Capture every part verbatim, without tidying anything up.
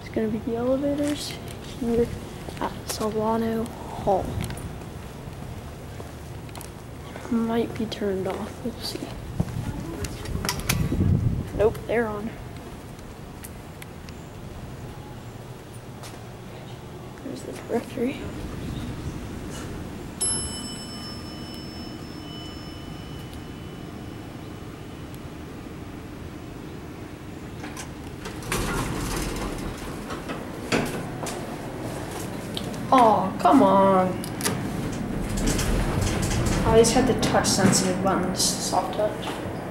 It's gonna be the elevators here at Solano Hall. Might be turned off, we'll see. Nope, they're on. There's the directory. Oh, come on. I just had the touch sensitive buttons, soft touch.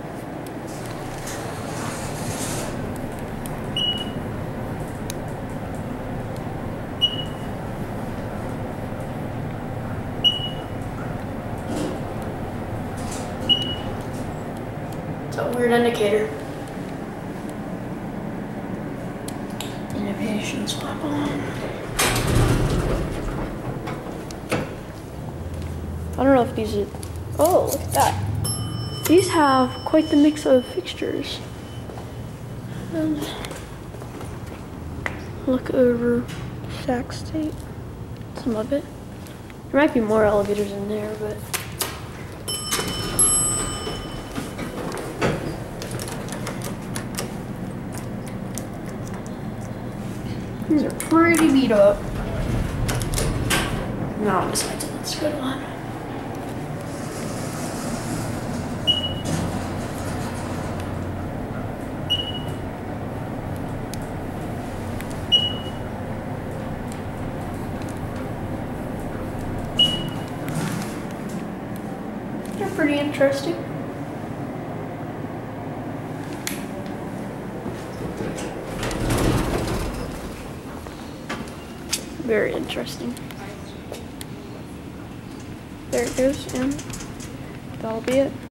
It's a weird indicator. Innovation swap on. I don't know if these are, oh, look at that. These have quite the mix of fixtures. And look over Sac State, some of it. There might be more elevators in there, but. These are pretty beat up. No, besides that's a good one. They're pretty interesting. Very interesting. There it goes, and that'll be it.